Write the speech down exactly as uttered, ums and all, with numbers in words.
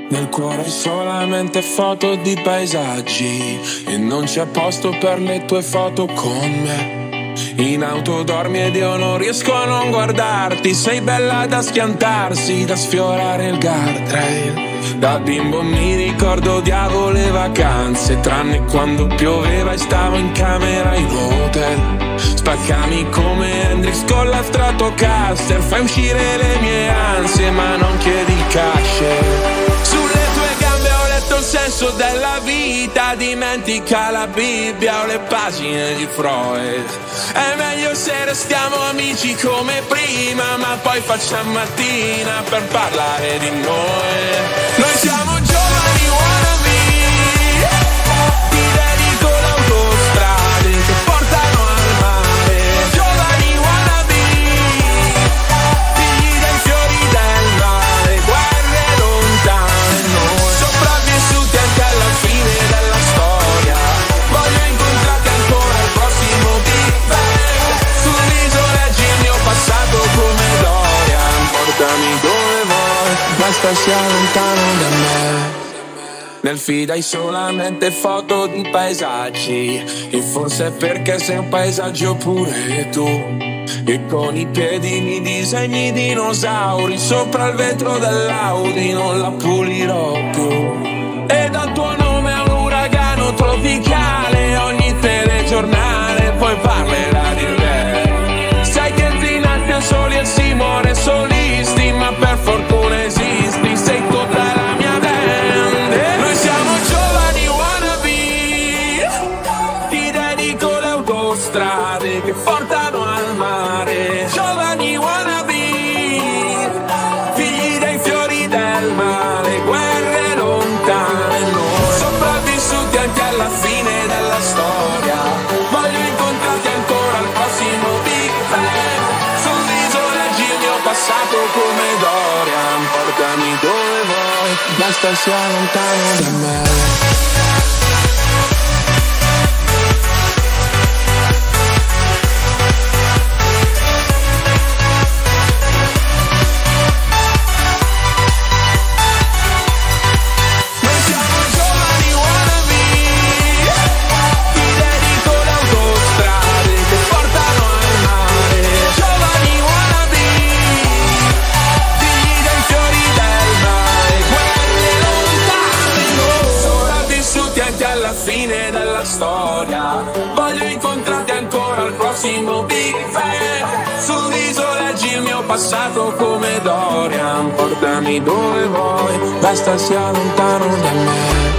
Nel cuore hai solamente foto di paesaggi e non c'è posto per le tue foto con me. In auto dormi ed io non riesco a non guardarti. Sei bella da schiantarsi, da sfiorare il guardrail. Da bimbo mi ricordo odiavo le vacanze, tranne quando pioveva e stavo in camera in hotel. Spaccami come Hendrix con la Stratocaster, fai uscire le mie ansie ma non chiedi il cash. Sulle tue gambe ho letto il senso della vita, dimentica la Bibbia o le pagine di Freud. È meglio se restiamo amici come prima, ma poi facciamo mattina per parlare di noi. Noi siamo giovani wannabe, ti dedico l'autostrade che portano al mare. Giovani wannabe, figli dei fiori del mare, guerre lontane noi, sopravvissuti anche alla fine della storia. Voglio incontrarti ancora al prossimo Big Bang. Sull'isola leggi il mio passato come Dorian. Portami dove vuoi, basta sia lontano da me. Nel feed hai solamente foto di paesaggi, e forse è perché sei un paesaggio pure tu. E con i piedi mi disegni dinosauri sopra il vetro dell'Audi, non la pulirò più. E dal tuo nome a un uragano tropicale, ogni telegiornale poi parlerà di me. Sai che dinanzi soli e si muore solisti, ma per fortuna esisti, sei tutta la mia band. Noi siamo giovani wannabe, ti dedico le autostrade che portano al mare. Giovani wannabe, figli dei fiori del mare, guerre lontane noi, sopravvissuti anche alla fine della storia. Voglio incontrarti ancora al prossimo Big Bang. Sull'isola leggi il mio passato come Dorian. Portami dove vuoi, basta sia lontano da me. Alla fine della storia, voglio incontrarti ancora al prossimo Big Bang. Sull'isola leggi il mio passato come Dorian. Portami dove vuoi, basta sia lontano da me.